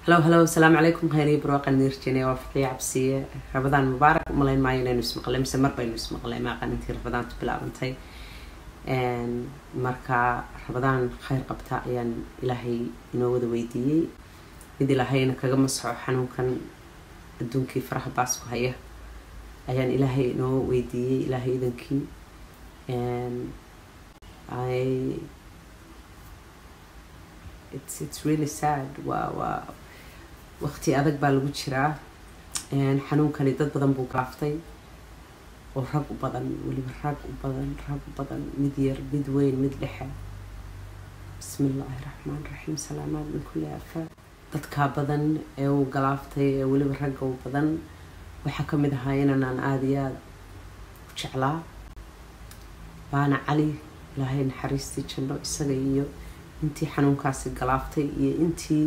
هلو السلام عليكم خيري بروق النيرجيني وفقي عبسية رمضان مبارك ملاين معي نسمع قلم مسمر بين نسمع قلم ما قنتي رمضان تبلع بنتي ان مركا رمضان خير قبتا يعني إلهي نود ويدي يدي لهينا كجمسح حنون كان الدون كي فرح باسكو هيه يعني إلهي نو ويدي إلهي ذنكي and it's really sad وقتي أدق بالوجرة and حنون كان يدد بدن بوقرافتي ورق بدن ولي رق بدن مدير بدوين مدلحة بسم الله الرحمن الرحيم سلامات من كل آفة dadka badan ee uu galaaftay ee waliba rag oo badan waxa kamid ahaa inaan aad iyo aad u jeclaa baana cali ilaahay naxariistii janno isaga iyo intii xanuunkaasi galaaftay iyo intii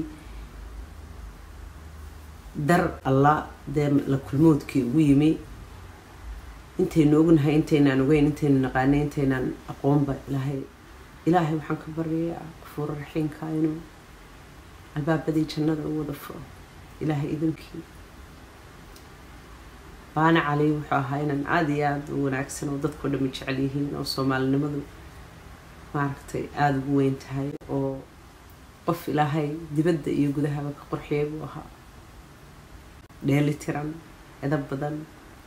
dar Allah deem la kulmoodkii ugu yimi intaynu ognahay intaynaan ogeyn intaynu naqaanay intaynaan aqoonba ilaahay waxaan ka baryayaa Ghafuur Raxiimka inuu albaabadii jannada u wada furo ilaahay idinkii baana cali wuxuu ahaa inaan aad iyo aad u wanaagsan oo dadku dhammi jecel yihiin oo Soomaalinimadu maaragtay aad ugu weyn tahay oo qof ilaahay dibadda iyo gudahaba ka qurxiyay buu ahaa dheelitiran edab badan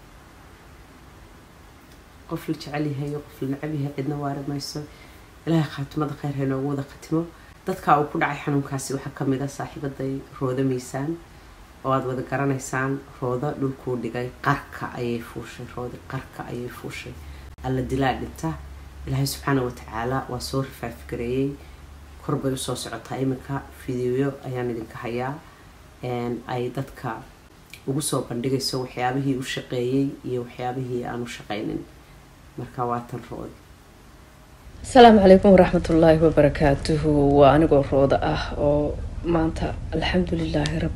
qof la jecel yahay qof la neceb yahay cidna waarid mayso ilaahay khaatimada khayr ha inoogu wada khatimo dadka uu ku dhacay xanuunkaasi waxa kamid ah saaxiibaday Rooda Miisaan oo aad wada garanaysaan Rooda dhulku dhigay qarka ayay fuushay alla dilaa dhinta ilaahay subxaanahu wa ta'aala waa soo rifaafgareeyay korbay soo socota iminka fiidiyo ayaan idinka hayaa ay dadka ugu soo bandhigayso waxyaabihii uu shaqeeyay iyo waxyaabihii aan u shaqeynin marka waa tan Rooda السلام عليكم ورحمة الله وبركاته وأنا قرودة مانتا الحمد لله رب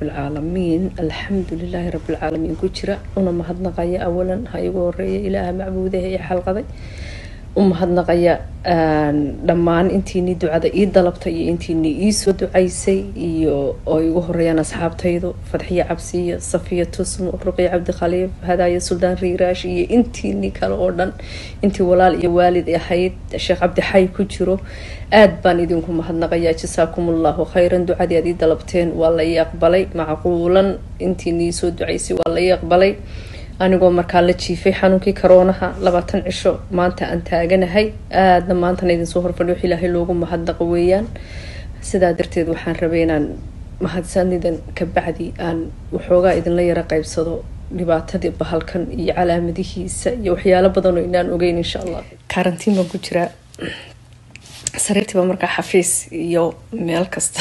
العالمين كجرا أنا ما هدنا قيا أولا هاي قرية إله معبوده هي حلقة ذي هدنا قيا لما أنتيني دعاء إيد ضلبتي أنتيني إيسو دعيسي أو يقهريان أصحاب تيدو فتحية عبسية صفية تسم رقية عبد خليف هدايا سلطان ريراشي أنتيني كالأردن أنتي ولا والد يا حيد الشيخ عبد حي كجرو aad baan idinku mahadnaqayaa jazaakumullahu khayran ducadii aad dalabteen waa la yaqbalay macquulan intii soo ducaysay waa la yaqbalay anigoo markaa la jiifay xanuunkii corona 20 cisho maanta aan taaganahay aadna maanta idin soo horfadhiyo Ilaahay loogu mahadnaqo weeyaan sidaa darteed waxaan rabay inaan mahadsanidin ka bacdi aan waxoogaa idin la yara qaybsado dhibaatadii bahalkan iyo calaamadihiisa iyo waxyaalo badan oo inaan ogeyn insha Allah karantiin baan ku jiraa سريرتي بمركا حفيز يو ميل كستا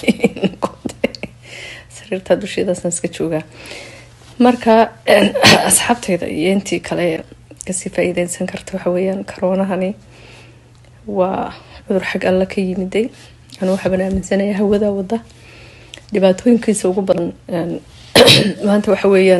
سريرتا دوشي دا سنسكتشوغا مركا أصحابتي دا ينتي كالي كسي فايدين سنكرتو حويا كورونا هاني وعذر حق الله كي يمدي أنا وحبنا من سنة يهودا ودا دباتوين كيسو قبرن ما أنت وحويا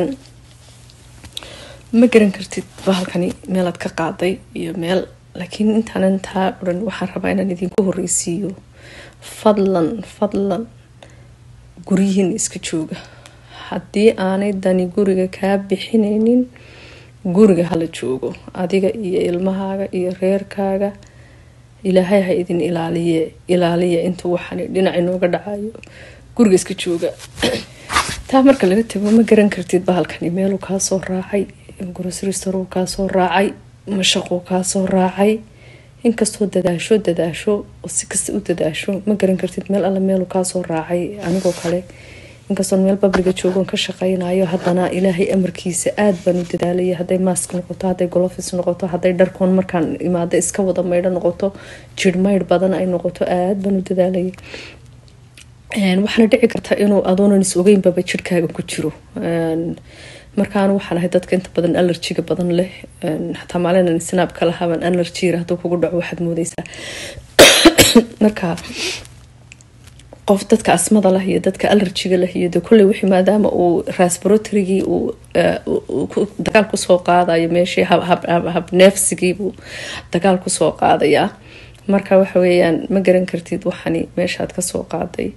مقرن كرتي بهالكاني ميلاد كقاضي يميل لكن انت ورن waxaan rabaa inaan idinku horeysiyo fadlan guriyin iska jooga hadii aanay dani guriga ka bixinaynin guriga hala joogo adiga iyo ilmahaaga iyo reerkaaga ilaahay ha idin ilaaliye inta waxaan dhinac inooga dhacayo guriga iska jooga taa marka laga tago ma garan kartid bahalkani meel uu ka soo raacay grocery store uu ka soo raacay mashaqo ka soo raacay inkastoo dadaasho oo si kasta u dadaasho ma garan kartid meel alla meel ka soo raacay anigoo kale inkastoo meel public joogan ka shaqeynayo haddana ilaahay amarkiisa aad baan u dadaalay haday mask noqoto haday gloves noqoto haday dharkoon markaan imaado iska wada maydho noqoto jir mayd badan ay noqoto aad baan u dadaalay waxaana dhici karta inuu adoonan is ogeynba jirkaaga ku jiro markaan waxaan ahay dadka inta badan allergiga badan leh hatta maalinaan snap kala haban allergy haduu kugu dhaco waxaad moodaysaa marka qof dadka asmada leh iyo dadka allergiga leh iyo kulli wixii maadaama uu respiratory uu dagaal ku soo qaadayo meeshii hab neefsigii uu dagaal ku soo qaadaya marka waxa weeyaan ma garan kartid waxani meeshaad ka soo qaaday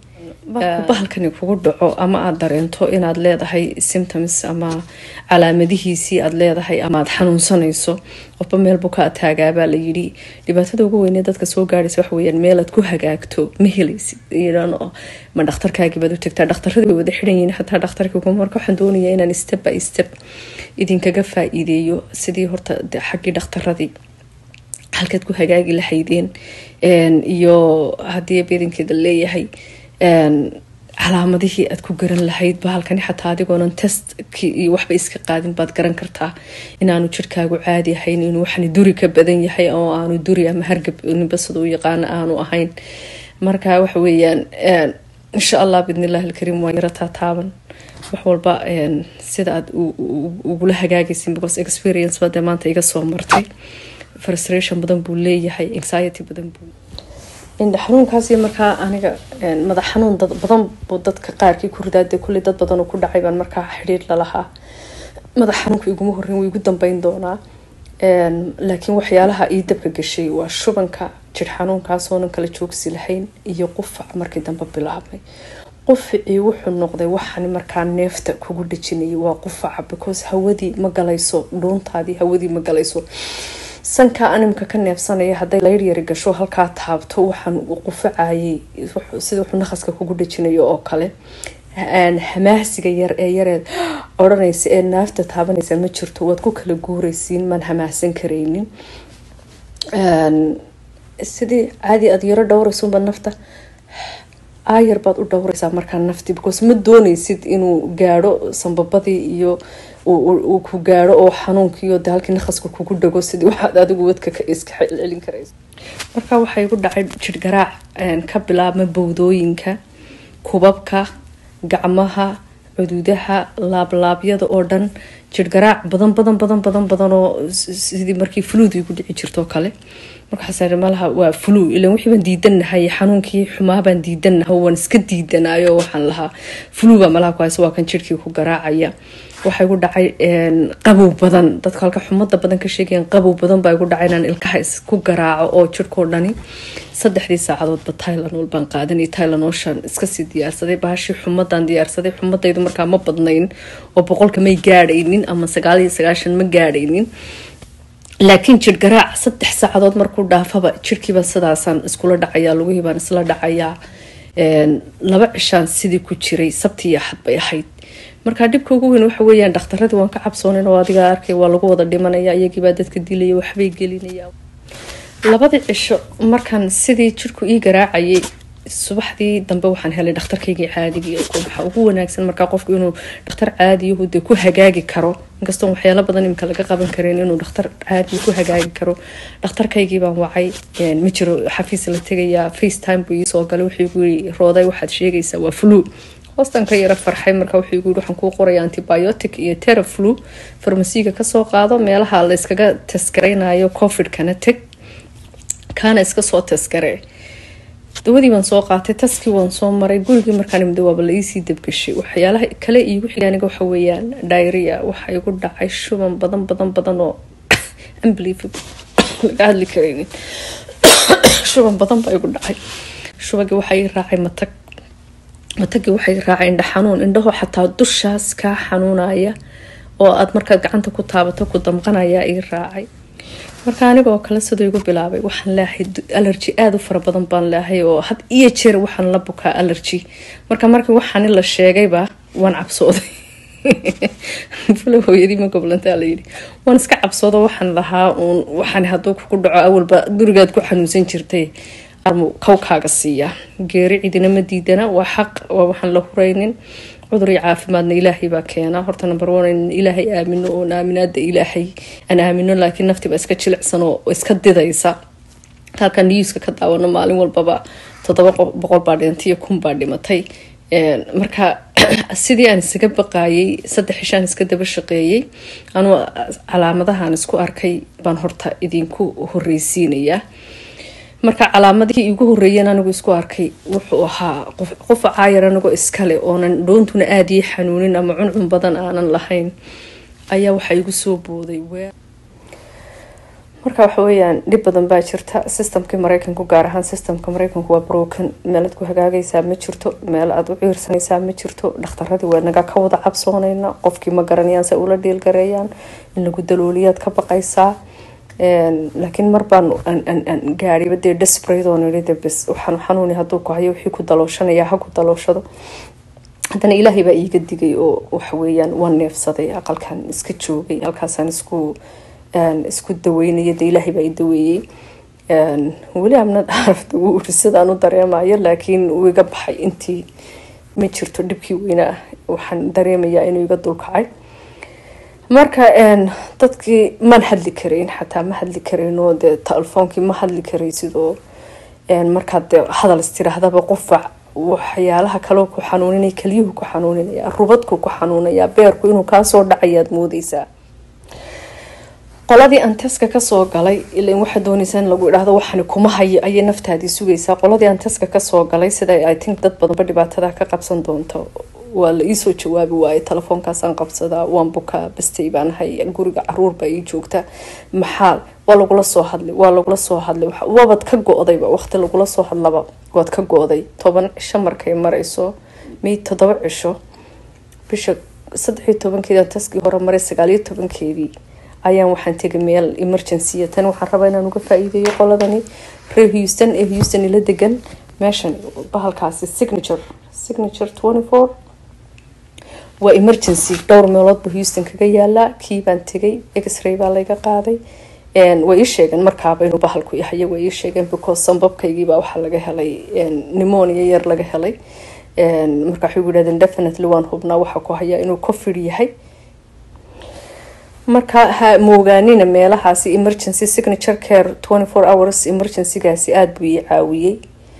bahalkani kugu dhaco ama aad dareento inaad leedahay symptoms ama calaamadihiisii aad leedahay ama aad xanuunsanayso qofba meel buu ka ataagaabaa la yidhi dhibaatada ugu weynee dadka soo gaadhaysa waxa weyaan meel aad ku hagaagto ma helaysid ma dhakhtarkaagii baad u tagtaa dhakhtaradii way wada xidhan yihiin xataa dhakhtarkii kuma marka waxaan doonayaa inaan step by step idinkaga faa-iideeyo sidii horta xaggii dhakhtaradii halkaad ku hagaagi lahaydeen iyo haddii badankeeda leeyahay calaamadihii aad ku garan lahayd bahalkani xataa adigoonan testkii iyo waxba iska qaadin baad garan kartaa inaanu jirkaagu caadi ahayn inuu waxani duri ka badan yahay oo aanu duri ama hargab nibasada u yaqaano aanu ahayn marka waxa weeyaan insha allah bidnillahi alkariim waa yarataa taaban wax walba sida aad ugula hagaagaysin because experience baa dee maanta iga soo martay frustration badan buu leeyahay anxiety badan buu indha xanuunkaasi markaa aniga madax xanuun badan buu dadka qaarkii ku ridaade kulli dad badan oo ku dhacay baan markaa xidhiir lalahaa madax xanuunka iguma horreyn wuu igu dambeyn doonaa laakiin waxyaalaha ii dabka gashay waa shubanka jir xanuunkaasoonan kala joogsi lahayn iyo qufac markii dambe bilaabmay qufacii wuxuu noqday waxaan markaa neefta kugu dhajinayay waa qufaca because hawadii ma galayso dhuuntaadii hawadii ma galayso sanka animka ka neefsanaya hadday layr yari gasho halkaa taabto waxaan qufacayay sida wuxuu naqaska kugu dhajinayo oo kale hamaahsiga yar ee yareed odhanaysa ee naafta taabanaysa ma jirto waad ku kala guuraysiin maan hamaahsan karaynin sidii caadi aada yaro dhowraysunba nafta aayar baad u dhowraysaa markaa nafti because ma doonaysid inuu gaadho sanbabadii iyo uu ku gaadho oo xanuunkiiyo de halkii naqaska kugu dhago sidii waxaad adigu wadka iska celin karaysa marka waxaa igu dhacay jir garaac ka bilaabma bowdooyinka kubabka gacmaha cududaha laablaabyada oo dhan jir garaac badan oo sidii markii fluud igu dhici jirto kale markaas malaha waa flu ilaan wixii baan diidanahay xanuunkii xumaa baan diidanahay waan iska diidanayo waxaan lahaa flu baa malaha ku hayso waa kan jirkii ku garaacaya waxaa igu dhacay qabow badan dadka halka xumada badan ka sheegayaan qabow badan baa igu dhacay inaan ilkaha isku garaaco oo jirkoo dhani 3 saacadoodba Tylenol baan qaadanay Tylenol-shan iska sii diyaarsaday baashii xumadan diyaarsaday xumadaydu markaa ma badnayn oo 100 may gaadhaynin ama 99 ma gaadhaynin laakiin jir garaac 3 saacadood markuu dhaafaba jirkiiba sidaasan iskula dhacaya lugihii baan isla dhacaya 2 cishaan sidii ku jiray sabti iyo axad bay ahayd marka dibka ugu weyn waxa weeyaan dhakhtarada waan ka cabsoonin oo adiga arkay waa lagu wada dhimanaya iyagii baa dadka dilay waxbay gelinaya 2 cisho markan sidii jirku ii garaacayay subaxdii dambe waxaan helay dhakhtarkaygii caadiga oo waxa ugu wanaagsan marka qofku inuu dhakhtar caadi ah ku hagaagi karo inkastoo waxyaalo badan imka laga qaban kareen inuu dhakhtar caadi ku hagaagi karo dhakhtarkaygii baan wacay ma jiro xafiis la tagaya FaceTime buu soo galay wuxuu igu yiri rooday waxaad sheegaysaa waa flu hoostan ka yara farxay marka wuxuu igu yiri waxaan ku qoray antibiotic iyo Theraflu farmasiga ka soo qaado meelaha la iskaga test gareynayo covid kana tag kana iska soo test garey dawadii baan soo qaatay taskii waan soo maray gurigii markaan imid waa la ii dabgashay waxyaalaha kale iigu xigaaniga waxa weeyaan diarrhea waxa igu dhacay shuban badan oo unbelievable laga hadli karaynin shuban badan baa igu dhacay shubagi waxa ii raacay matagi waxa ii raacay indha xanuun indhaho xataa dushaas ka xanuunaya oo aad markaad gacanta ku taabato ku damqanaya ii raacay marka aniga oo kala sidoo igu bilaabay waxaan leeyahay allergy aad u fara badan baan leeyahay oo had iyo jeer waxaan la bukaa allergy markii waxaan la sheegayba waan cabsooday fulu hooyadii ma goblanta la yiri waan iska cabsoodo waxaan lahaa waxaan hadoo ku dhaco awalba durigaad ku xanuunsan jirtay armo kawkaaga siiya geeri cidina ma diidana waa xaq waxaan la huraynin عذري عافمادنا إلهي باكينا هرتا نمبر 1 إن إلهي آمنو ونآمناد إلهي أنا آمنو لكن نفتي بأسكا تشلعسانو وإسكا ديدايسا هالكا نيوسكا كداوانا مالين والبابا تطبق بقول باردين تيا كون باردي ماتي مركا سيدي أنا إسكا بقايي سد حشان إسكا دبشقيي أنو على مدهان إسكو أركي بان هرتا إدينكو هوريسينيا marka calaamadii igu horeeyeen anigu isku arkay wuxuu ahaa qof caayar anigu iskale oonan doontuna aad ii xanuunin ama cuncun badan aanan lahayn ayaa waxa igu soo booday marka waxa weeyaan dhib badan baa jirta. Systemka Mareykanku gaar ahaan systemka Mareykanku waa broken, meel aad ku hagaagaysaa ma jirto, meel aad u ciirsanaysaa ma jirto. Dhakhtaradii waa naga ka wada cabsoonayna, qofkii ma garanayaan se ula dhiil gareeyaan, in lagu dalooliyaad ka baqaysaa. laakiin mar baan gaariba dee desperate oo nidhi bes waxaan xanuuni hadduu ku hayo wixii ku dalooshanaya ha ku dalooshado. haddana ilaahay baa iiga digay oo waxa weeyaan waan neefsaday, aqalkan iska joogay, halkaasaan isku daweynaya, dee ilaahay baa i daweeyey. weli amna dhaarafta wuu sidaan u dareemayo, laakiin wuu iga baxay intii ma jirto dhibkii weynaa. waxaan dareemayaa inuu iga dulkacay. marka dadkii man hadli karayn, xataa ma hadli karayn oo dee telefoonkii ma hadli karay sidoo markaad hadal istirahdaba qufac waxyaalaha kale ku xanuuninaya, kaliyuhu ku xanuuninaya, rubadku ku xanuunaya, beerku inuu kaa soo dhacayaad moodaysaa. qoladii aan taska kasoo galay ilaa waxa doonaysan lagu idhaahdo waxaan kuma hayo ayay naftaadii sugaysaa. qoladii aan taska kasoo galay sida I think dad badanba dhibaatada ka qabsan doonto waa la iisoo jawaabi waayay. telefoonkaasaan qabsadaa, waan bukaa, bastay baan hay, guriga caruur baa ii joogta, maxaa waa lagula soo hadlay waabad ka go-dayba. waqti lagula soo hadlaba waad ka go-day. 10 cisho markay marayso, may 7 cisho, bisha 13keedii taskii hore maray 19keedii ayaan waxaan tegay meel emergency. tan waxaan rabaa inaan uga faa'iideeyo qoladani reer Houston ee Houston ila degan. meeshan bahalkaasi signature 24 waa emergency, dhowr meelood buu Houston kaga yaalaa. kii baan tegay, x-ray baa layga qaaday. way ii sheegeen markaaba inuu bahalku yahay, way ii sheegeen because sanbabkaygiibaa waxaa laga helay pneumonia yar laga helay. marka waxay ugu yidhahdeen definitely waan hubnaa waxa ku hayaa inuu covid yahay. marka ha moogaanina meelahaasi emergency signature care 24 hours emergency-gaasi aada buu ii caawiyey.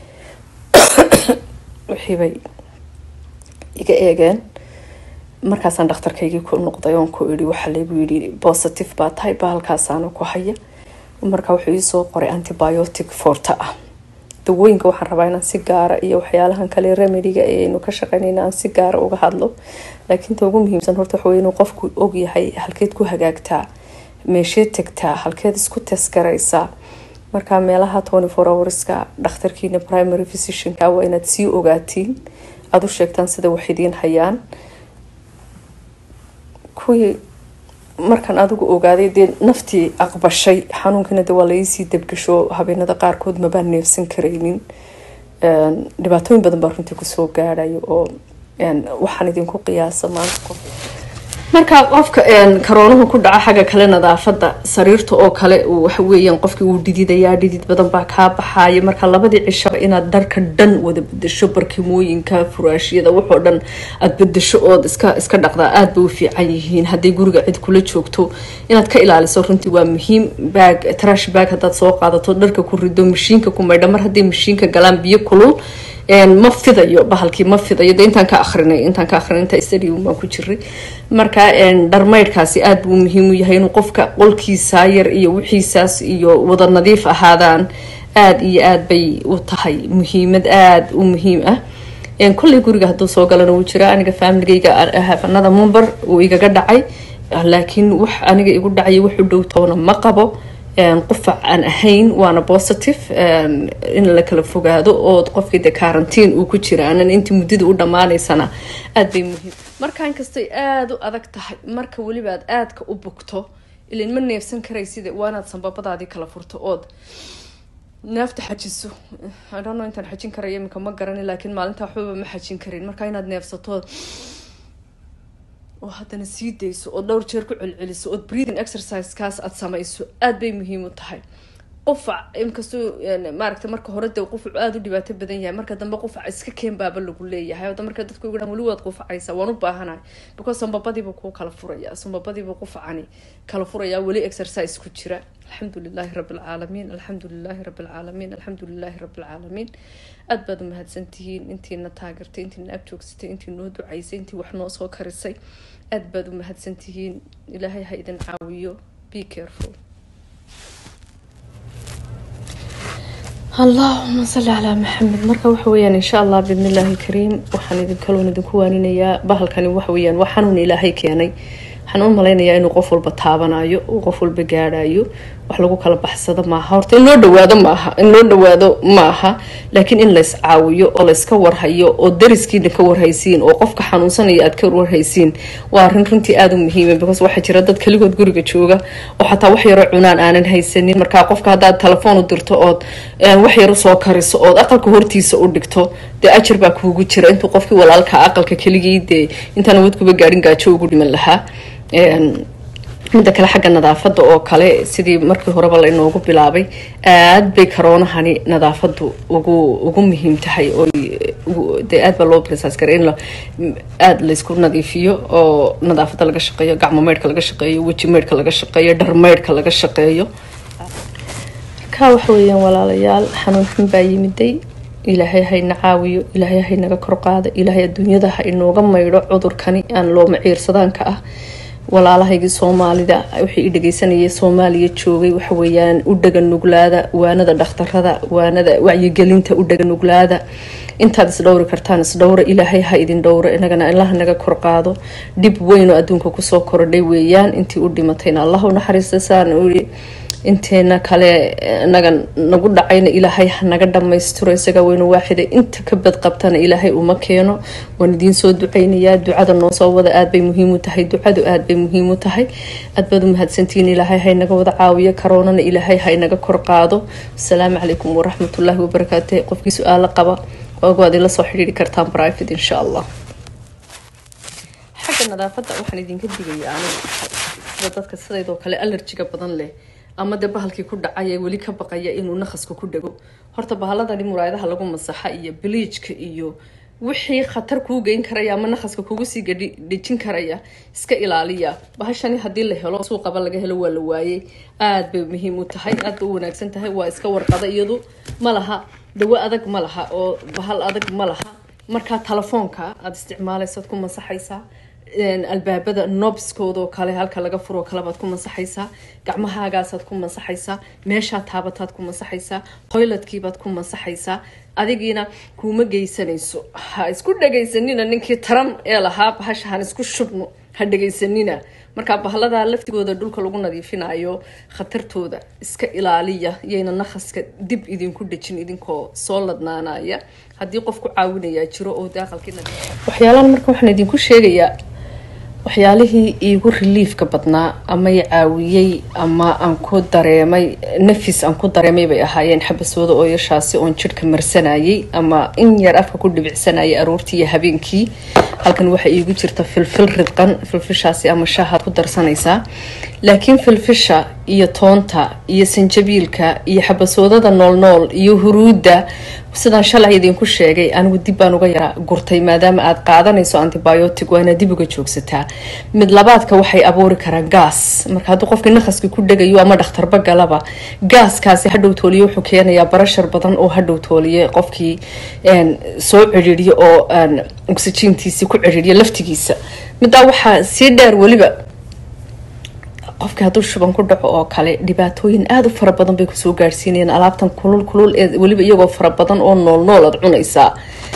wixii bay iga eegeen. markaasaan dhakhtarkaygii ku noqday oon ku idhi waxa laygu yidhi positive baa tahay, bahalkaasaana ku haya. marka wuxuu ii soo qoray antibiotic forta ah. dawooyinka waxaan rabaa inaan si gaara iyo waxyaalahan kale remediga aynu ka shaqeynayna aan si gaara uga hadlo. laakiin ta ugu muhiimsan horta waxa weeye inuu qofku og yahay halkeed ku hagaagtaa, meesheed tagtaa, halkeed isku taskaraysaa. marka meelaha 24 hourska dhakhtarkiina primary physicianka waa inaad sii ogaatiin, aad u sheegtaan sida wax idiin hayaan. kuwii markaan adigu ogaaday dee naftii aqbashay xanuunkina dee waa la iisii dabgasho. habeenada qaarkood mabaan neefsan karaynin. dhibaatooyin badan baa runtii kusoo gaadhayo oo waxaan idinku qiyaasa maanta qof marka qofka karoonuhu ku dhaca xagga kale nadaafada sariirta oo kale waxa weeyaan qofkii uu dhididayaa, dhidid badan baa kaa baxaya. marka labadii cisho inaad darka dhan wada bedesho, barkimooyinka, furaashyada, wuxuu dhan aad bedesho ood iska dhaqdaa aad bay u fiican yihiin. hadday guriga cid kula joogto inaad ka ilaaliso runtii waa muhiim. trash bag haddaad soo qaadato dharka ku rido, mashiinka ku maydha. mar hadday mashiinka galaan biyo kulul ma fidayo bahalkii, ma fidayo. de intaan ka akhrinay inta study baan ku jiray. marka dharmaydhkaasi aad buu muhiim u yahay inuu qofka qolkiisa yar iyo wixiisaas iyo wada nadiif ahaadaan. aad iyo aad bay u tahay muhiimad aad u muhiim ah. kulley guriga hadduu soo galana wuu jiraa. aniga familigayga another member uu igaga dhacay, laakiin wax aniga igu dhacay wax u dhow toona ma qabo. qufac aan ahayn waana positive. in la kala fogaado oo qofkii de quarantine uu ku jira aanan intii muddada u dhamaanaysana aad bay muhiim. markaan kastay aada u adag tahay, marka weliba aad aadka u bugto ilaan ma neefsan karaysid, waanaad sanbabadaadii kala furto ood neefta xajiso. I don't know intaan xajin karayo iminka ma garanin, laakiin maalinta waxbaba ma xajin karin. marka inaad neefsato oo haddana sii dayso oo dhowr jeer ku celceliso oo breathing exercise kaas aad samayso aad bay muhiim u tahay. qufac inkastoo maaragtay marka hore dee qufac aad u dhibaato badan yahay, marka dambe qufac iska keen baaba lagu leeyahay. oo marka dadku ugu dhan wali waad qufacaysaa, waan u baahanahay because sanbabadiiba ku kala furaya, sanbabadiiba qufacani kala furaya. wali exercise ku jira. alxamdulilaahi rabbil caalamiin, alxamdulilaahi rabbil caalamiin, alxamdulilaahi rabbil caalamiin. aad baad u mahadsantihiin intiina taageertay, intiina ag joogsatay, intii noo ducaysay, intii wax noo soo karisay. aad baad u mahadsantihiin. ilaahay ha idin caawiyo. be careful. اللهم صل على محمد. marka waxa weeyaan insha Allah bidnillaahi kariim waxaan idin kaloon idinku waaninayaa bahalkani waxa weeyaan waxaan ilaahay keenay waxaan u malaynayaa inuu qof walba taabanayo oo qof walba gaarayo wax lagu kala baxsado maaha horta in loo dhawaado maaha laakiin in la is caawiyo oo la iska warhayo oo dariskiina ka warhaysiin oo qofka xanuunsanaya aad ka warhaysiin waa arrin runtii aad u muhiim ah because waxa jira dad kaligood guriga jooga oo xataa wax yar oo cunaan aanan haysanin marka qofka hadaad telefoon u dirto oo wax yar soo kariso oo aqalka hortiisa u dhigto de ajir baa kuugu jira intuu qofkii walaalka aqalka kaligii de intaan wadkuba gaarin gaajo ugu dhiman lahaa midda kale xagga nadaafada oo kale sidii markii horeba la inoogu bilaabay aad bay karoonahani nadaafadu ugu muhiim tahay oo de aad baa loo prisaas garay in aad la isku nadiifiyo oo nadaafada laga shaqeeyo gacmo meydhka laga shaqeeyo weji meydhka laga shaqeeyo dhar meydhka laga shaqeeyo ka wax weeyaan walaalayaal xanuun xun baa yimiday ilaahay hayna caawiyo ilaahay haynaga kor qaado ilaahay adduunyada ha inooga maydho cudurkani aan loo maciirsadaanka ah walaalahaygii Soomaalida wixii dhageysanayay Soomaaliya joogay waxa weeyaan u dhagan nuglaada waanada dhakhtarada waanada wacyigelinta u dhagan nuglaada intaad is dhowri kartaan is dhowra ilaahay ha idin dhowra inagana Allah naga kor qaado dib weyn oo adduunka ku soo kordhay weeyaan intii u dhimatayna Allah u naxariistaan inteena kale nagu dhacayna ilaahay naga dhameystiro isaga weyn waaxida inta ka bad qabtana ilaahay uma keeno waan idin soo duceynayaa ducada noo soo wada aad bay muhiim u tahay ducadu aad bay muhiim u tahay aad baad u mahadsantiin ilaahay hay naga wada caawiyo karoonana ilaahay hay naga kor qaado assalaamu calaykum waraxmatullaahi wabarakaatuh qofkii su'aal qaba waad ila soo xiriiri kartaan private insha Allah xagga nadaafada waxaan idinka digayaa aniga dadka sidoo kale allergiga badan leh ama bahalkii ku dhacay wali ka baqaya inuu naqaska ku dhago horta bahaladani muraayadaha lagu masaxa iyo bleachka iyo wixii khatar ku geyn karaya ama naqaska kugu sii dhijin karaya iska ilaaliya bahashani hadii la helo suuqaba laga helo waa la waayay aad bay muhiim u tahay aad u wanaagsan tahay waa iska warqada iyadu malaha dawo adag malaha oo bahal adag malaha marka telefoonka aad isticmaalayso ku masaxaysa albaabada knobskooda kale halka laga furo kala baad ku masaxaysaa gacmahaaga ku masaxaysaa meesha taabataad ku masaxaysaa toiletkii baad ku masaxaysaa adigiina kuma geysanayso ha isku dhageysanina ninkii taram ee lahaa bahashan isku shubno ha dhageysanina marka bahalada laftigooda dhulka lagu nadiifinayo khatartooda iska ilaaliya yeyna naqaska dib idinku dhajin idinkoo soo ladnaanaya hadii qof ku caawinaya jiro oo daaqalkina waxyaalan marka waxaan idinku sheegayaa waxyaalihii iigu reliefka badnaa ama caawiyay ama aan ku dareemay nafis aan ku dareemay bay ahaayeen xabasooda oo yashaasi oo jirka marsanayay ama in yar afka ku dhibicsanayay aroortii iyo habeenkii halkan waxa iigu jirta filfil ridqan filfishaasi ama shaaha ku darsanaysaa laakiin filfisha iyo toonta iyo sanjabiilka iyo xabasoodada nool iyo huruuda sidaan shalay idinku sheegay anigu dib baan uga yara gurtay maadaama aad qaadanayso antibiotic waana dib uga joogsataa mid labaadka waxay abuuri karaan gas marka haddii qofkii naqaska ku dhagayo ama dhakhtarba galaba gaskaasi hadhow tooliyo wuxuu keenayaa barashar badan oo hadhow tooliye qofkii soo ciriiriyo oo oxygen-tiisa ku ciriiriyo laftigiisa midda waxa si dheer waliba qofka haduu shuban ku dhaco oo kale dhibaatooyin aad u fara badan bay ku soo gaarsiinayaan alaabtan kulul ee waliba iyagoo fara badan oo nool aad cunaysaa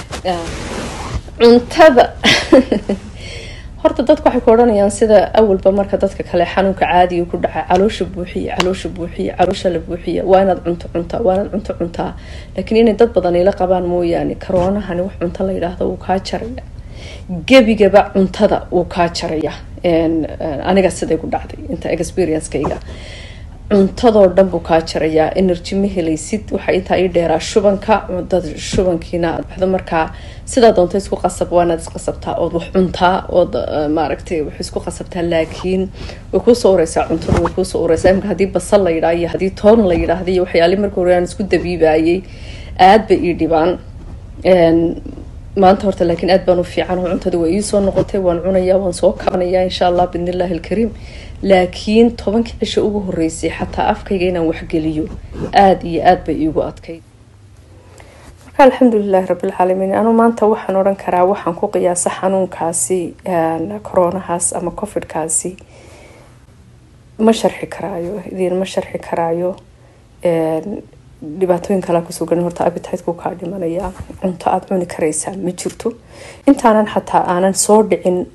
cuntada horta dadku waxay ku oranayaan sida awalba marka dadka kale xanuunka caadiga ku dhaca caloosha buuxiya caloosha la buuxiya waa inaad cunto cuntaa laakiin inay dad badan ila qabaan mooyaane karoonahani wax cunto la yiraahdo uu ka jaraya gebigaba cuntada uu ka jaraya aniga siday ku dhacday inta experience-kayga cuntadoo dhan buu ka jaraya energy ma helaysid waxa inta ay dheeraa shubanka dad shubankiina baxdo markaa sida doonto isku qasab waana isqasabtaa oo wax cuntaa oo maaragtay wax isku qasabtaa laakiin way ku soo uraysaa cuntada way ku soo uraysaa imka hadii basal la yiraahdo hadii toon la yiraahdo iyo waxyaalo markii hore aan isku dabiibayay aad bay ii dhibaan maanta horta laakiin aad baan u fiican oo cuntada way ii soo noqotay waan cunayaa waan soo kabanaya insha Allah bidnillaahi alkariim laakiin 10 cisho ugu horeysay xataa afkayga inaan wax geliyo aad iyo aad bay iigu adkay marka alxamdulillah rabbil caalamiin anu maanta waxaan oran karaa waxaan ku qiyaasa xanuunkaasi coronahaas ama covid-kaasi ma sharxi karaayo dhibaatooyin kala ku sugan horta appetite-ku ka dhimanaya cunto aad cuni karaysaa ma jirto intaanan xataa aanan soo dhicin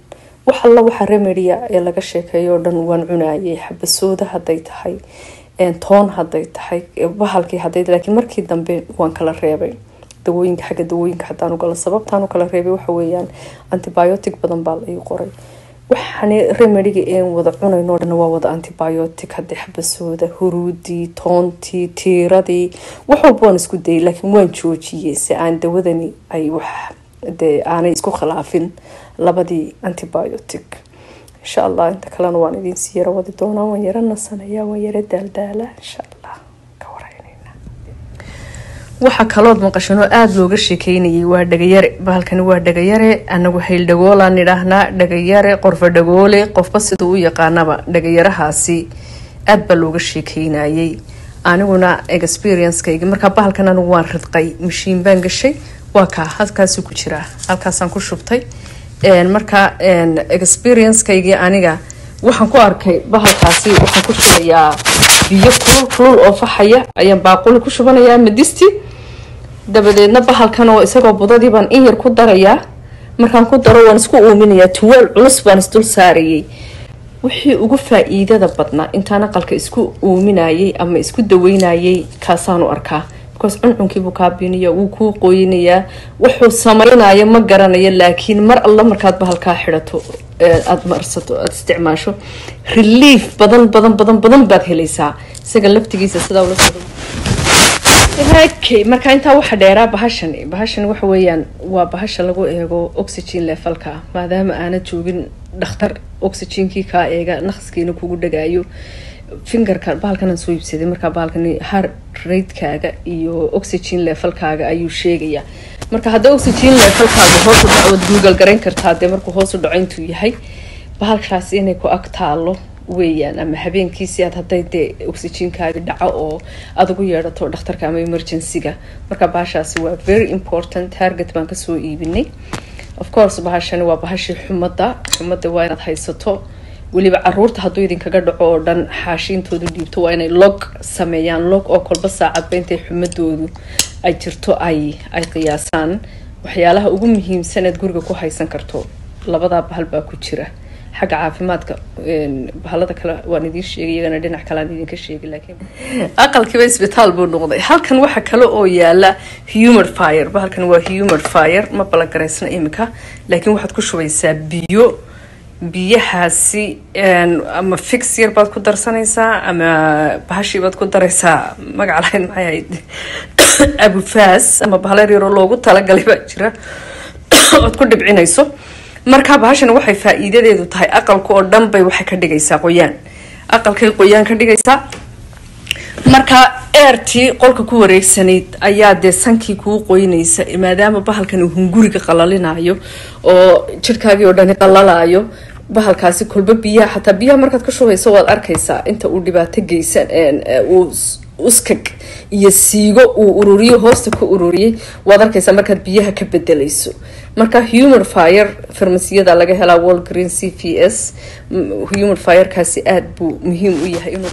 wax alla waxa remedia ee laga sheekeeyo oo dhan waan cunayay xabasooda hadday tahay toon hadday tahay bahalkii hadday laakiin markii dambe waan kala reebay dawooyinka xagga dawooyinka haddaan u galo sababtaan u kala reebay waxa weeyaan antibiotic badan baa la ii qoray waxaan remediga een wada cunayno dhan waa wada antibiotic hadii xabasooda huruudii toontii tiiradii wax walba waan isku dayay laakiin waan joojiyay si aan dawadani ay wax aanay isku khilaafin labadii antibiotic insha Allah inta kalena waan idin siira wadi doonaa waan yara nasanaya waan yara daaldaala insha Allah ka waraynayna waxa kalood maqashano aad looga sheekeynayay waa dhagayare bahalkani waa dhagayare anagu hayl dhagoola nidhaahna dhagayare qorfa dhagoole qofba sidoo u yaqaanaba dhagayarahaasi aad baa looga sheekeynayay aniguna experience-kayga marka bahalkan anigu waan ridqay machine baan gashay waa ka halkaas ku jira halkaasaan ku shubtay marka experience-kayga aniga waxaan ku arkay bahalkaasi waxaan ku shubayaa biyo kulul oo faxaya ayaan baaquli ku shubanayaa madisti dabadeedna bahalkan oo isagoo budadii baan in yar ku darayaa markaan ku daro waan isku uuminayaa tuwaal culus baan isdul saarayay wixii ugu faa'iidada badnaa intaan aqalka isku uuminayay ama isku daweynayay kaasaan u arkaa because cuncunki buu ka biiniyo uu ku qoyinayaa wuxuu sameeynayo ma garanayo laakiin mar alla markaad bahalka xirato aad marsato aad isticmaasho relief badan baad helaysaa isaga laftigiisa sida ula soo marka inta waxa dheeraa bahashan waxa weeyaan waa bahasha lagu eego oxygen levelka maadaama aana joogin dhakhtar oxygenkii ka eega naqskiina kugu dhagaayo fingerka bahalkan soo iibsaday marka bahalkan heart rate-kaaga iyo oxygen levelkaaga ayuu sheegaya marka hadda oxygen levelkaaga hoos u dhaco Google garan kartaa de markuu hoos u dhaco intuu yahay bahalkaas inay ku agtaalo weeyaan ama habeenkiisii aad haday de oxygenkaaga dhaco oo aad ugu yeerato dhakhtarka ama emergency-ga marka bahashaasi waa very important target baan ka soo iibinay of course bahashani waa bahashi xumada waa inaad haysato waliba caruurta haduu idin kaga dhaco oo dhan xaashintoodu dhiibto waa inay log sameeyaan log oo kolba saacad beentay xumadoodu ay jirto ay qiyaasaan waxyaalaha ugu muhiimsan ee guriga ku haysan karto labada bahal baa ku jira xagga caafimaadka bahalada kale waan idin sheegay iyagana dhinac kale aan idin ka sheegay laakiin aqalkiiba isbitaal buu noqday halkan waxa kale oo yaala humidifier bahalkan waa humidifier ma balagaraysna imika laakiin waxaad ku shubaysaa biyahaasi ama fix yar baad ku darsanaysaa ama bahashi baad ku daraysaa magac lahayn maxay ahayd abufaas ama bahal yar oo loogu talagalay baa jira ood ku dhibcinayso marka bahashan waxay faa'iidadeedu tahay aqalka oo dhan bay waxa ka dhigaysaa qoyaan aqalkay qoyaan ka dhigaysaa marka airti qolka ku wareegsanayd ayaa de sankii ku qoynaysa maadaama bahalkan uu hunguriga qalalinayo oo jirkaagii oo dhan qalalayo bahalkaasi kulba biyaha hatta biyaha markaad ka shubayso waad arkaysaa inta uu dhibaato geysan uu uskag iyo siigo uu ururiyo hoosta ku ururiyay waad arkaysaa markaad biyaha ka bedelayso marka humidifier farmasiyada laga helaa Walgreen CVS humidifier kaasi aad buu muhiim u yahay inuu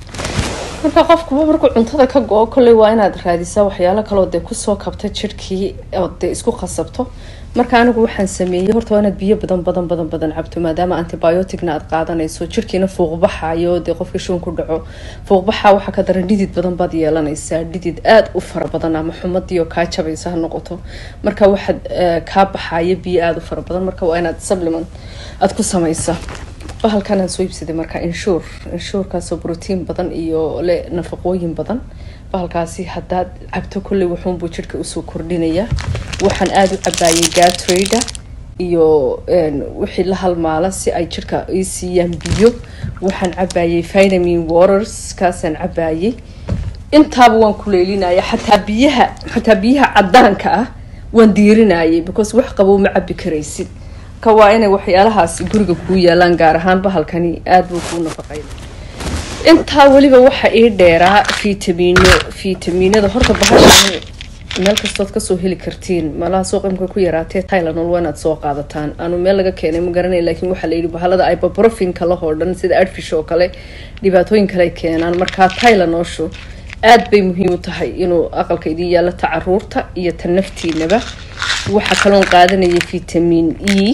marka qofku markuu cuntada ka go'o kulay waa inaad raadisaa waxyaalo kale oo de ku soo kabta jirkii oo de isku qasabto marka anigu waxaan sameeyay horta waa inaad biyo badan cabto maadaama antibiotic-na aad qaadanayso jirkiina fuuqbaxayo de qofka shuun ku dhaco fuuqbaxa waxa ka daran dhidid badan baad yeelanaysaa dhidid aad u fara badan ama xumadiyo ka jabaysa noqoto marka waxa ka baxaya biyo aad u fara badan marka waa inaad supplement aad ku samaysaa bahalkan aan soo iibsaday marka insure-kaas oo protein badan iyo le nafaqooyin badan bahalkaasi hadaad cabto kulli wuxuu buu jirka u soo kordhinaya waxaan aad u cabaayay Gatorade iyo wixii la halmaala si ay jirka ay siiyaan biyo waxaan cabaayay vitamin waters kaasaan cabaayay intaaba waan ku leelinaya xataa biyaha cadaanka ah waan diirinayay because wax qabo ma cabi karaysid ka waa inay waxyaalahaas guriga ku yaalaan gaar ahaan bahalkani aad buu ku nafaqeeyay inta waliba waxa ay dheeraa fitamiinada horta bahashan meel kastood ka soo heli kartiin malaha soo qimka ku yaraatay Tylenol wanaad soo qaadataan aanu meel laga keenay ma garanay laakiin waxa la yiri bahalada ibuprofen kala hoodhan sida Adfish oo kale dhibaatooyin kale keenaan marka Tylenol aad bay muhiim u tahay inuu aqalka idin yaala tacaruurta iyo tan naftiinaba waxa kale oo qaadanaya vitamin E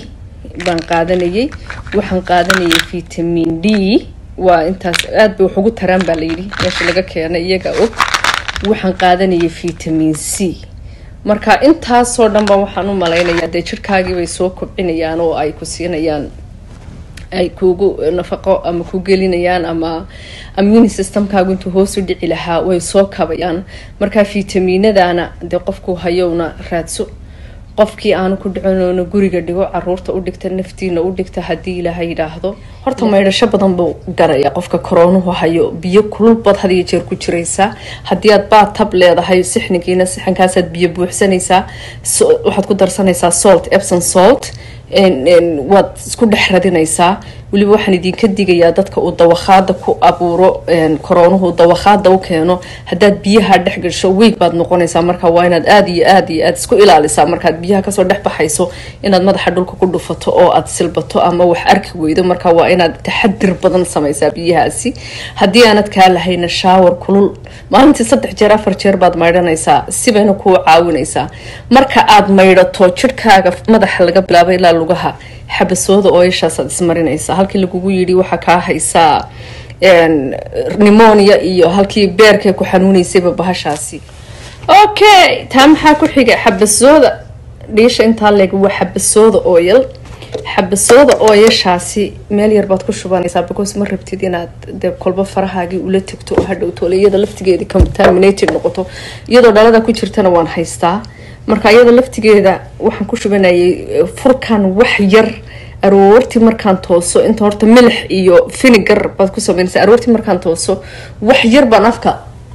baan qaadanayay waxaan qaadanayay vitamin D waa intaas aad bay wax ugu taraan baa la yidhi meesha laga keenay iyaga og waxaan qaadanayay vitamin C marka intaasoo dhan baan waxaan u malaynayaa dee jirkaagii bay soo kobcinayaan oo ay ku siinayaan ay kugu nafaqo ama ku gelinayaan ama immune systemkaagu intuu hoos u dhici lahaa way soo kabayaan marka fitamiinadana dee qofku hayowna raadso qofkii aanu ku dhicinoona guriga dhigo caruurta u dhigta naftiina u dhigta haddii ilaahay yidhaahdo horta maydhasho badan buu garaya qofka koroonuhu hayo biyo kulul bad had iyo jeer ku jiraysaa haddii aad baad tab leedahay sixnigiina sixankaasaad biyo buuxsanaysaa waxaad ku darsanaysaa salt epsom salt waad isku dhex radinaysaa weliba waxaan idinka digayaa dadka uu dawakhaada ku abuuro koroonuhu dawakhaada u keeno haddaad biyaha dhex gasho weeg baad noqonaysaa marka waa inaad aad iyo aad isku ilaalisaa markaad biyaha kasoo dhex baxayso inaad madaxa dhulka ku dhufato oo aad silbato ama wax arki weydo marka waa inaad taxadir badan samaysaa biyahaasi haddii aanad kaa lahayna shaawar kulul maalintii 3 jeer 4 jeer baad maydhanaysaa sibayna kuu caawinaysaa marka aad maydhato jirkaaga madaxa laga bilaabo ilaa lugaha xabasooda oo ishaas ismarinaysa halkii lagugu yiri waxa ka haysaa pneumonia iyo halkii beerka ku xanuunaysay bahashaasi okay taa maxaa ku xiga xabasooda dhiisha inta leeg waa xabasooda oil xabasooda ooyashaasi meel yar baad ku shubanaysaa because ma rabtid inaad de kolba farahaagii ula tagto oo hadhow tooliyada laftigeeda contaminated noqoto iyadoo dhalada ku jirtana waan haystaa marka iyada laftigeeda waxaan ku shubanayay furkan wax yar aroortii markaan tooso inta horta milix iyo vinegar baad ku sameynaysaa aroortii markaan tooso wax yar baan afka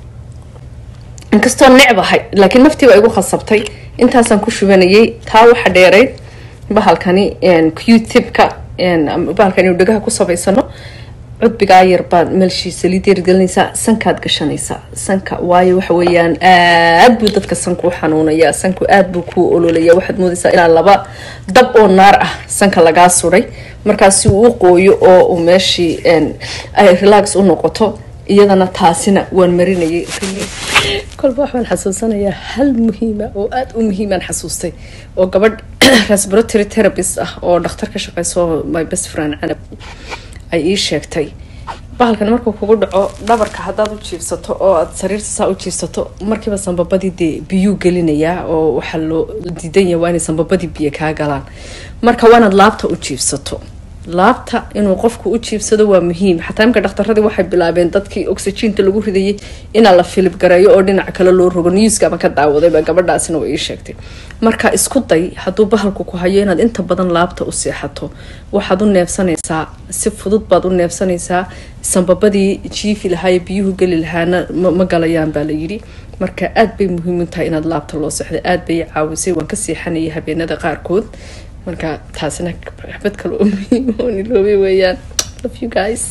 inkastoo necbahay laakiin naftii baa igu khasabtay intaasaan ku shubanayay taa waxa dheeray bahalkani Q-tip-ka bahalkani udagaha ku sabaysano cudbiga yar baan meelshiisa liideer gelinaysaa sankaad gashanaysaa sanka waayo waxa weeyaan aad buu dadka sanku xanuunaya sanku aad buu ku ololaya waxaad moodaysaa ilaa 2 dab oo naar ah sanka laga suray markaas uu qooyo oo uu meeshii ay relax u noqoto iyadana taasina waan marinayay kolba waxaan xasuusanayaa hal muhiima oo aad u muhiiman xasuustay oo gabadh respiratory therapist ah oo dhakhtar ka shaqeyso my best friend Anab ay ii sheegtay bahalkan markuu kugu dhaco dhabarka hadaad u jiifsato oo aad sariirta saa u jiifsato markiiba sanbabadii biyo gelinaya oo waxa loo diidan yahay in sanbabadii biyo ka galaan marka waanaad laabta u jiifsato laabta inuu qofku u jiifsado waa muhiim xataa imka dhakhtaradii waxay bilaabeen dadkii oxygen-ta lagu ridayay in la filib gareeyo oo dhinac kale loo rogo newska ama ka daawaday gabadhaasina way ii sheegtay marka isku day haduu bahalku ku hayo inaad inta badan laabta u seexato waxaad u neefsanaysaa si fudud baad u neefsanaysaa sanbabadii jiifi lahaay biyuhu gali lahaana ma galayaan baa la yiri marka aad bay muhiim u tahay inaad laabta loo seexdo aad bay caawisay waan ka seexanayay habeenada qaarkood marka taasina xabad kale oo muhiim oo niloobi weeyaan love you guys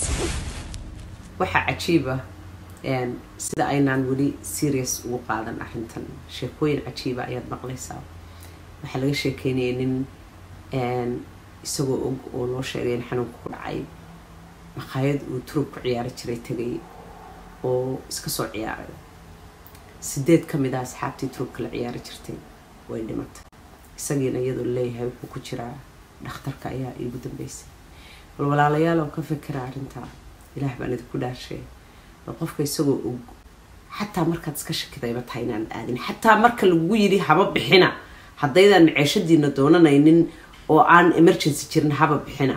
waxa cajiiba sida aynaan weli serious ugu qaadan arrintan sheekooyin cajiiba ayaad maqlaysaa waxa laga sheekeynayay nin isagoo og oo loo sheegay in xanuunku ku dhacay maqaayad uu turub ku ciyaari jiray tagay oo iska soo ciyaaray 8 kamid ah asxaabtii turubka la ciyaari jirtay way dhimatay isagiina iyadoo leeyahay wuxuu ku jiraa dhakhtarka ayaa iigu dambeysay walaalayaal oo ka fikira arrinta ilaah baan idinku dhaarshay qofka isagoo og xataa markaad iska shakidayba tahay inaan aadin xataa marka lagu yiri haba bixina haddaydan maciishadiina doonanaynin oo aan emergency jirin haba bixina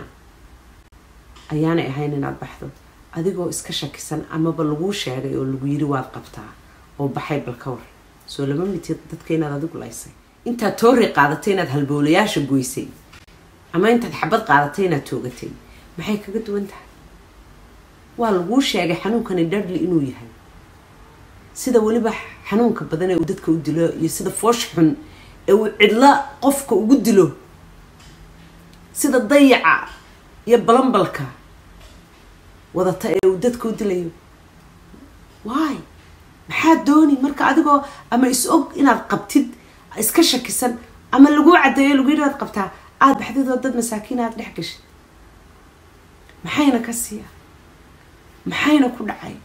ayaanay ahayn inaad baxdo adigoo iska shakisan amaba lagu sheegay oo lagu yiri waad qabtaa oo baxay bal ka war soo lama mitid dadka inaad adigu laysay intaad toori qaadatay inaad halboolayaasha goysay ama intaad xabad qaadatay inaad toogatay maxay kaga duwan tahay waa lagu sheegay xanuunkani deadly inuu yahay sida waliba xanuunka badan ee uu dadka u dilo iyo sida foosh xun ee uu cidla qofka ugu dilo sida dayaca iyo balambalka wadata ee uu dadka u dilayo why maxaa dooni marka adigoo ama is og inaad qabtid iska shakisan ama lagu cadeeyo lagu yiraahdo qabtaa aad baxdidoo dad masaakiin aad dhex gashay maxayna ka siiya maxayna ku dhacay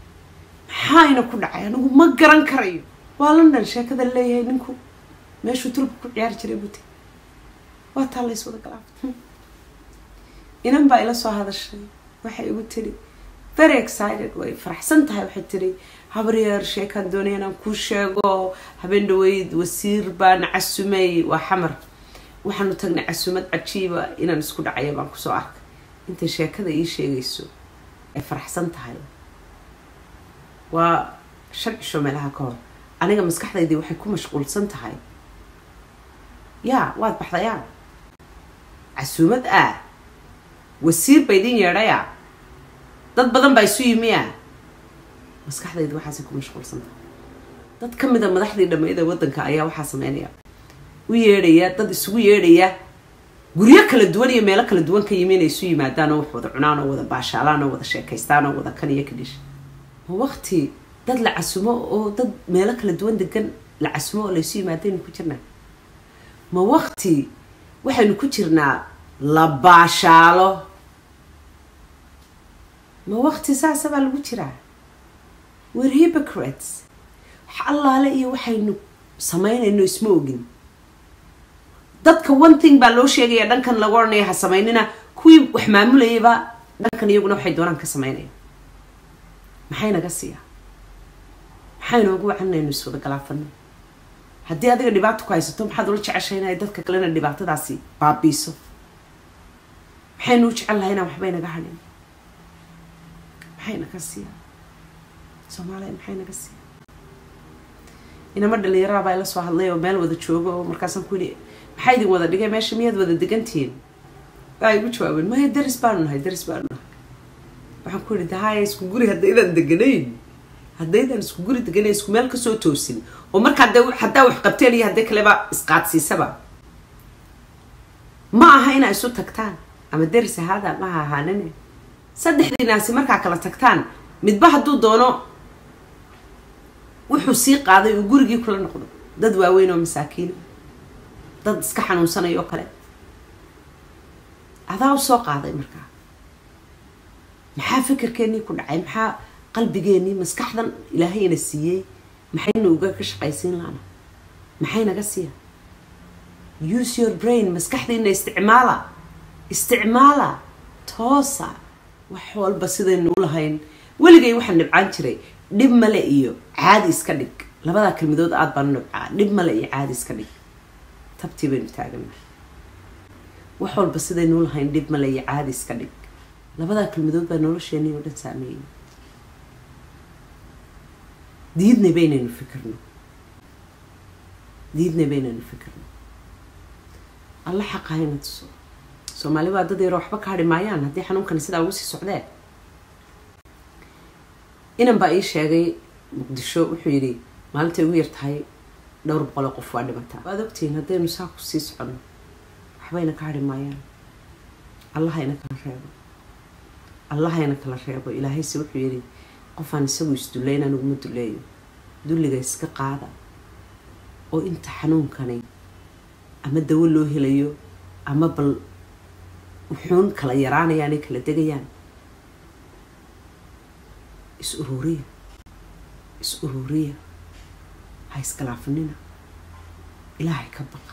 anigu ma garan karayo waa London sheekada leeyahay ninku meeshuu turubka ku ciyaar jiray buti واتالله يسود قلافت إنهم بقى إلى سو هذا الشيء waxay ugu tiri very excited way faraxsan tahay waxay tiri habriyer sheekan doonayaan ku sheego habeen dhaweyd wasiir baan casumay waa xamar waxaanu tagnay casumad cajiiba inaan isku dhacay baan ku soo arkay inta sheekada ii sheegayso ay faraxsan tahay waa sharcisho meelaha ka hor aniga maskaxdaydii waxay ku mashquulsan tahay waad baxdayaa casumad wasiir baydin yeedhaya dad badan baa isu yimiya maskaxdayda waxaasay ku mashquulsan tahay dad ka mid a madaxdii dhammeyd ee waddanka ayaa waxaa sameynaya u yeedhaya dad isugu yeedhaya guryo kala duwan iyo meelo kala duwan ka yimi inay isu yimaadaan oo wax wada cunaan oo wada baashaalaan oo wada sheekaystaan oo wada kan iyo kadhish ma waqti dad la casumo oo dad meelo kala duwan degan la casumo oo la isu yimaadaynu ku jirnaa ma waqti waxaynu ku jirnaa la baashaalo ma waqti saasa baa lagu jiraa we're hypocrites wax allaale iyo waxaynu samaynayno isma ogin dadka one thing baa loo sheegaya dhankan lagu oranaya ha samaynina kuwii wax maamulayaba dhankan iyaguna waxay doonaan ka samaynaya maxay naga siiya maxay noogu wacanayno iswada galaafano haddii adiga dhibaato ku haysato maxaad ula jeceshay inay dadka kalena dhibaatadaasi baabiiso maxaynu u jecel lahay inaan waxbay naga hadhin maxay naga siiya Soomaaliya maxay naga siiya inama dhalinyarada baa ila soo hadlay oo meel wada joogo oo markaasaan ku yidhi maxay idin wada dhigay meesha miyaad wada degantihiin baa igu jawaabeen maya daris baanu nahay waxaan ku yidhi dahaya isku guri haddaydan isku guri deganayn isku meel kasoo toosin oo markaa haddaa wax qabteen iyo haddii kaleba isqaadsiisaba ma aha inaa isu tagtaan ama daris ahaada ma ahaanine saddexdii naasi markaa kala tagtaan midba hadduu doono wuxuu sii qaaday uu gurigii kula noqdo dad waaweyn oo masaakiin dad iska xanuunsanayo kale adaa u soo qaaday markaa maxaa fikirkeennii ku dhacay maxaa qalbigeennii maskaxdan ilaahayna siiyey maxaynu uga ka shaqaysiin laana maxay naga siiya use your brain maskaxdiina isticmaala toosa wax walba sidaynu u lahayn weligay waxaan nibcaan jiray dhib male iyo caadi iska dhig labadaa kelmadood aad baan nibcaa dhib male iyo caadi iska dhig tabtii baynu taaganahay wax walba sidaynu u lahayn dhib male iyo caadi iska dhig labadaa kelmadood baa nolosheenii oo dhan saameeyey diidnay baynaynu fikirno alla xaqa hayna tuso Soomaali waa dad yaro waxba ka hadhi maayaan haddii xanuunkani sidaa ugu sii socdee inan baa ii sheegay Muqdisho wuxuu yidhi maalintay ugu yartahay 200 qof waa dhimataa waad ogtihiin haddaynu saa ku sii soconno waxbayna ka hadhi maayaan allahayna kala reebo ilaahayse wuxuu yidhi qofaan isagu isdullayn aniguma duleeyo dulliga iska qaada oo inta xanuunkani ama dawo loo helayo ama bal wuxuun kala yaraanayaan ay kala degayaan is ururiya ha iskalaafnina ilaahay ka baqa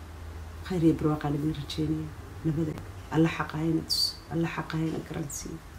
khayr iyo barwaaqo aan idin rajeynaya nabada alla xaqayna garansiiyo